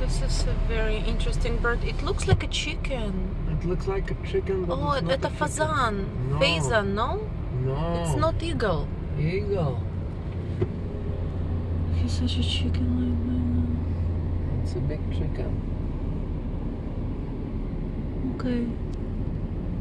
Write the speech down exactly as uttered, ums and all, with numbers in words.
This is a very interesting bird. It looks like a chicken. It looks like a chicken, but Oh, it's not это a фазан. chicken. No. Faison, no? No. It's not eagle. Eagle. He's such a chicken like It's a big chicken. that. Okay.